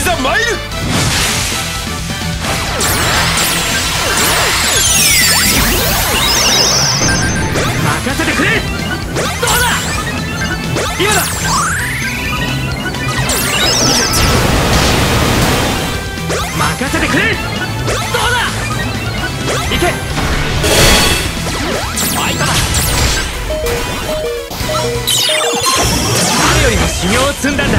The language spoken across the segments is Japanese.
ざ参る。 任せてくれ。どうだ。今だ。任せてくれ。どうだ。行け。ファイトだ。誰よりも修行を積んだんだ。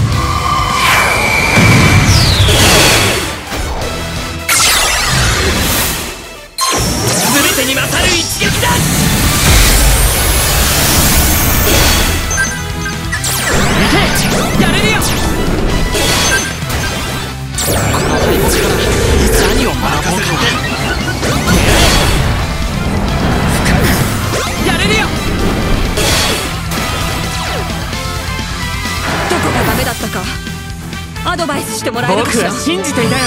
全てに勝る一撃だ。行け。やれるよ。この大木からいつ何を学ぼうか。やれるよ。 どこがダメだったかアドバイスしてもらえるかしら。 僕は信じていたよ。